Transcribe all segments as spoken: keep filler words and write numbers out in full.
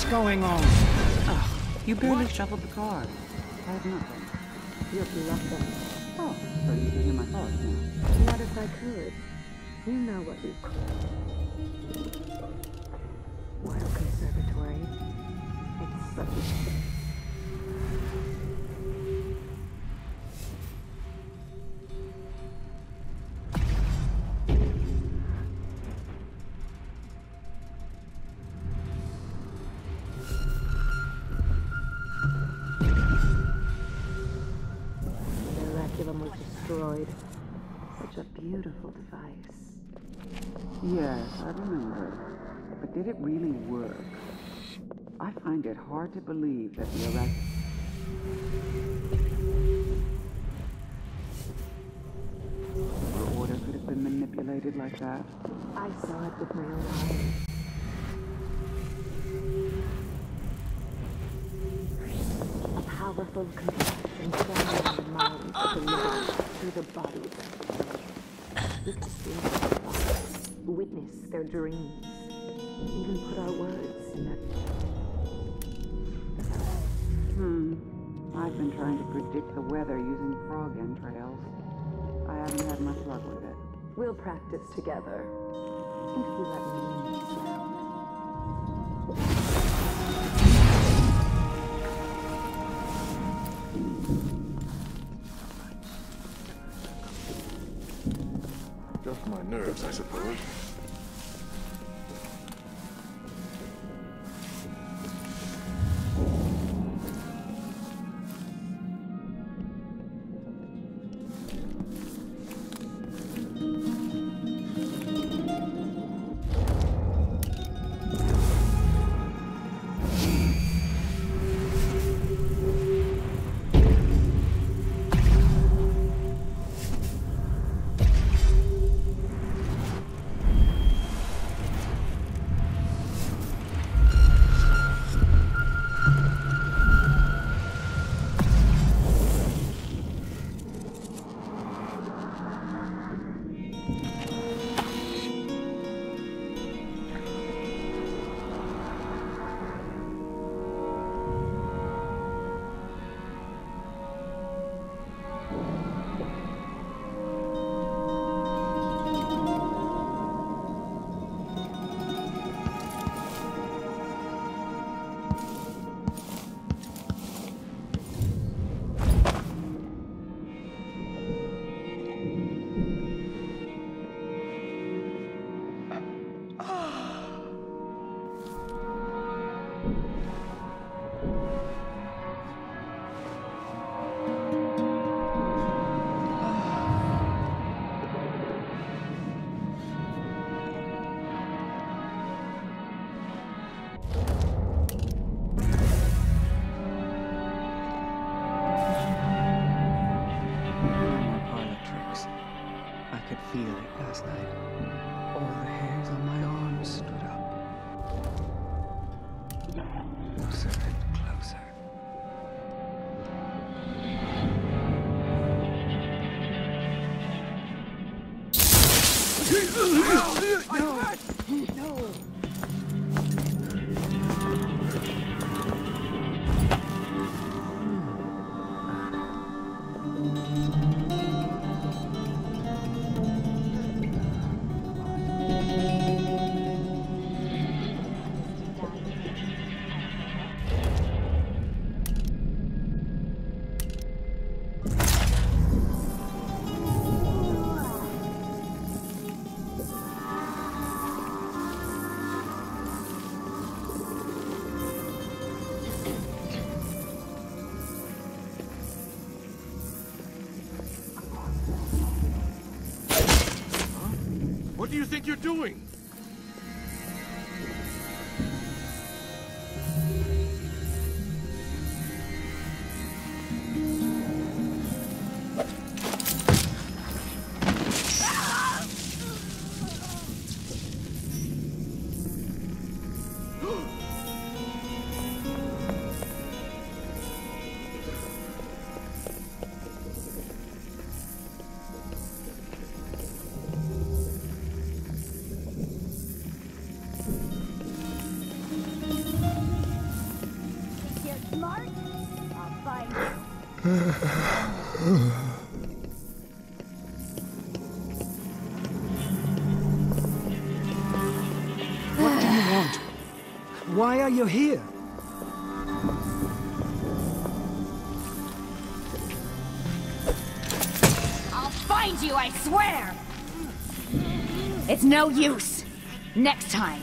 going on? Oh, you barely what? shoveled the car. I have nothing. You're bluffing. Oh, so you can hear my thoughts now. What if I could? You know what we call Wild Conservatory. It's such a... was destroyed. Such a beautiful device. Yes, I remember. But did it really work? I find it hard to believe that the Iraq... Your order could have been manipulated like that. I saw it with my own eyes. A powerful contraction forming the minds of the living through the bodies. We could see their thoughts, witness their dreams, even put our words in their... Hmm. I've been trying to predict the weather using frog entrails. I haven't had much luck with it. We'll practice together. If you let me in this round. Just my nerves, I suppose. Feel it last night. All the hairs on my arms stood up. Closer and closer. No! No! What do you think you're doing? What do you want? Why are you here? I'll find you, I swear! It's no use. Next time.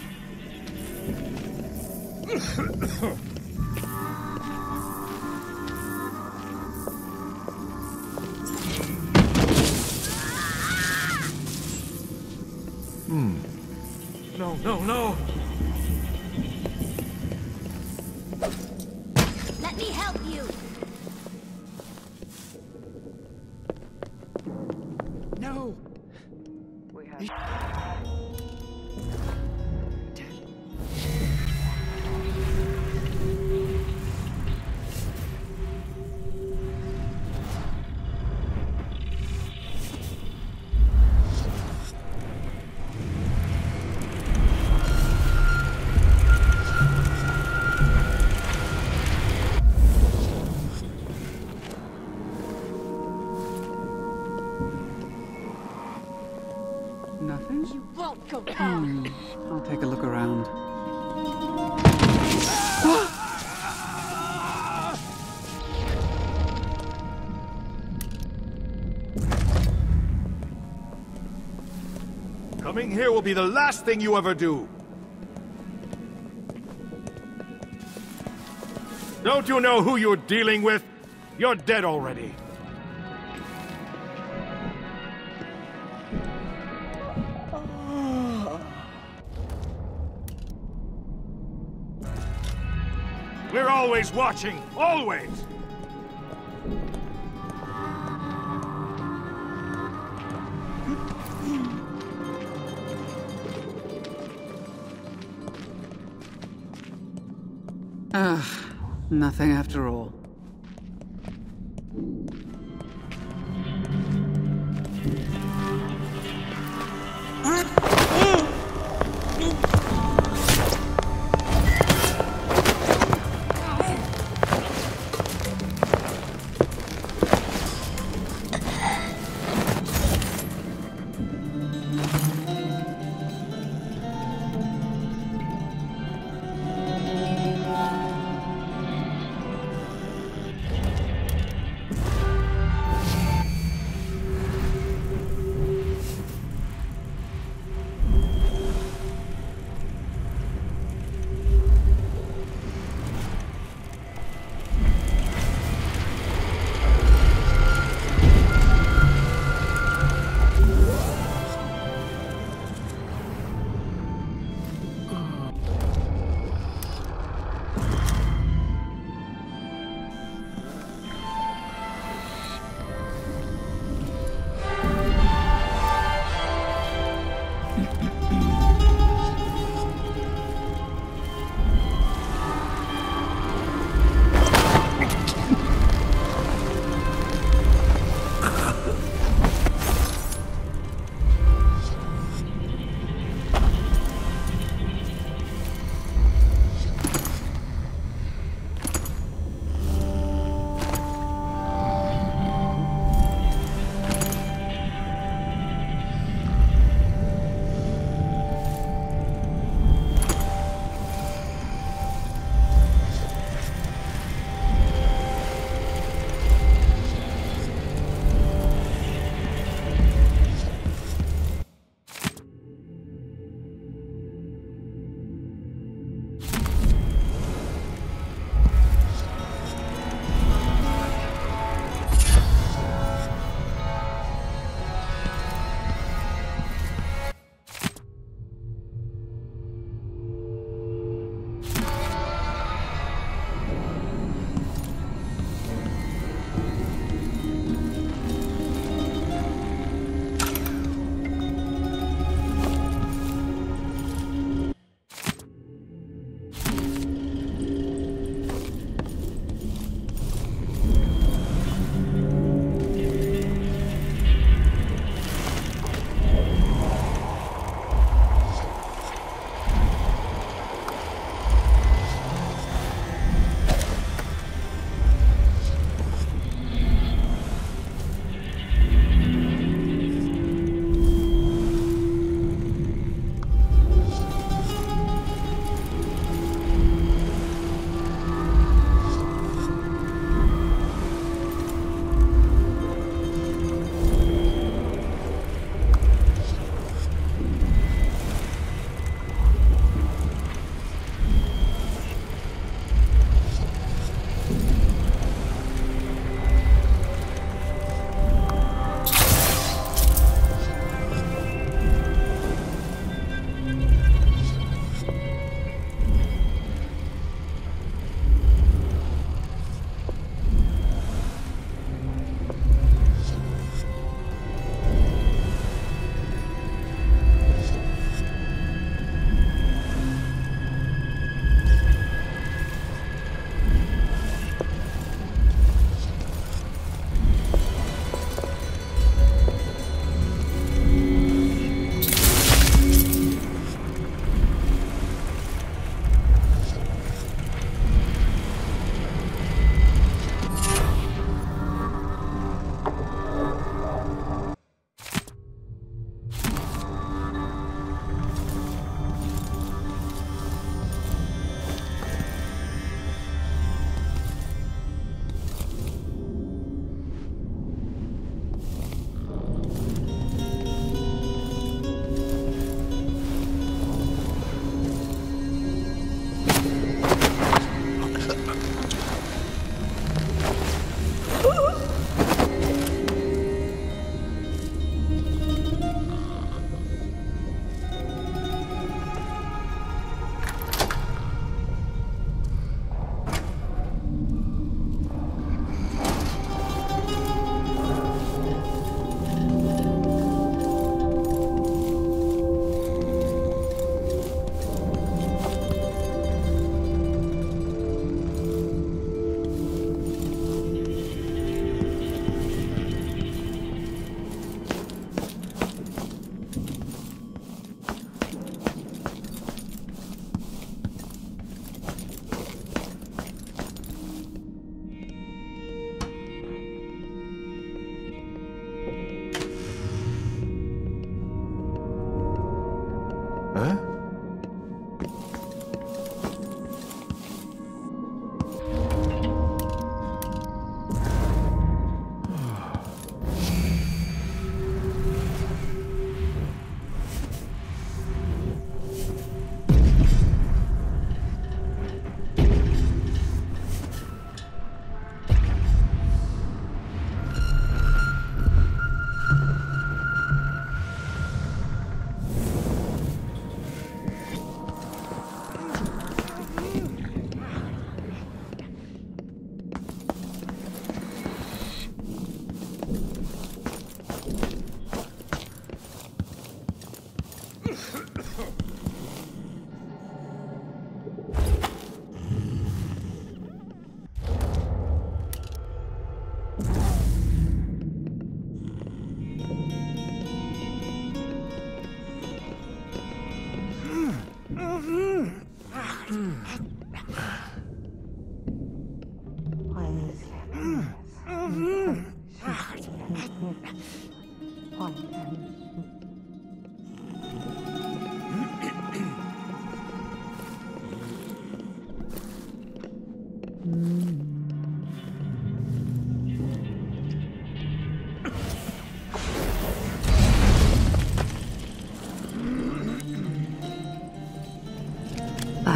Hmm. No, no, no! Let me help you! No! We have... Nothing? You won't go Hmm. I'll take a look around. Coming here will be the last thing you ever do! Don't you know who you're dealing with? You're dead already. We're always watching, always! Ah, nothing after all.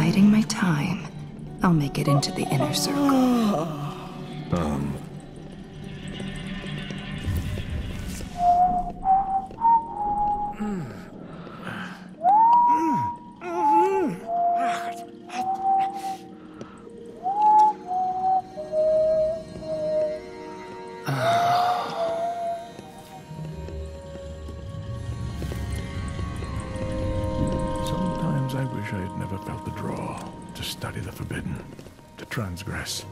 biding my time. I'll make it into the inner circle. Um... Sometimes I wish I had never felt the draw to study the forbidden, to transgress.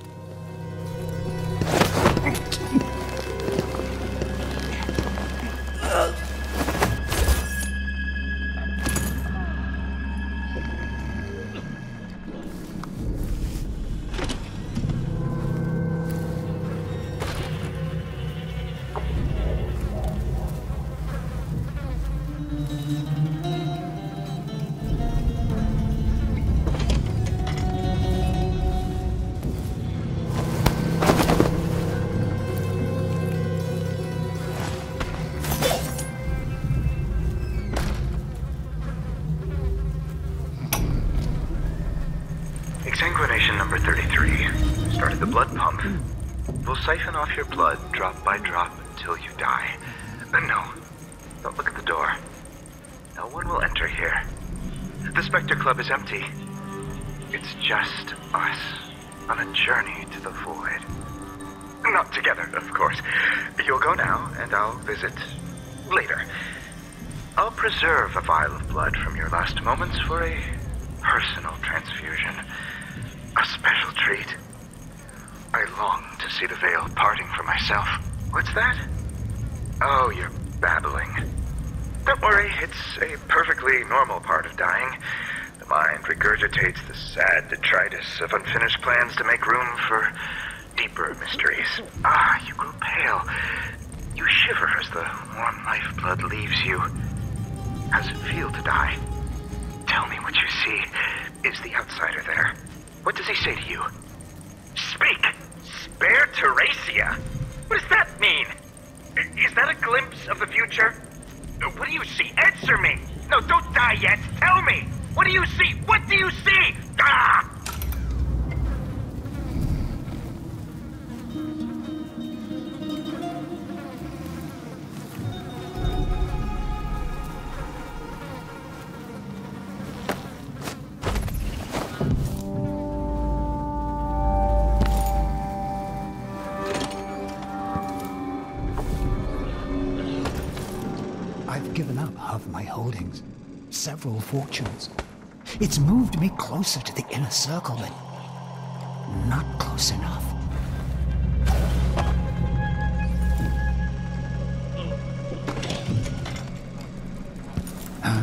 Exsanguination number thirty-three. Started the blood pump. We'll siphon off your blood drop by drop until you die. Uh, no, don't look at the door. No one will enter here. The Spectre Club is empty. It's just us on a journey to the void. Not together, of course. You'll go now, and I'll visit later. I'll preserve a vial of blood from your last moments for a personal transfusion. A special treat. I long to see the veil parting for myself. What's that? Oh, you're babbling. Don't worry, it's a perfectly normal part of dying. The mind regurgitates the sad detritus of unfinished plans to make room for deeper mysteries. Ah, you grow pale. You shiver as the warm lifeblood leaves you. How does it feel to die? Tell me what you see. Is the outsider there? What does he say to you? Speak! Spare Teresia! What does that mean? Is that a glimpse of the future? What do you see? Answer me! No, don't die yet! Tell me! What do you see? What do you see? Ah! I've given up half my holdings, several fortunes. It's moved me closer to the inner circle, but not close enough. Huh?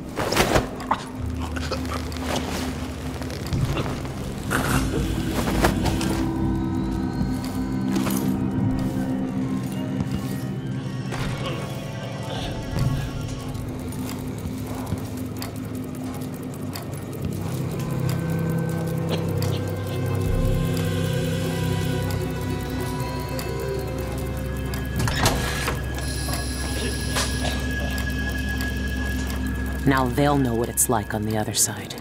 Now they'll know what it's like on the other side.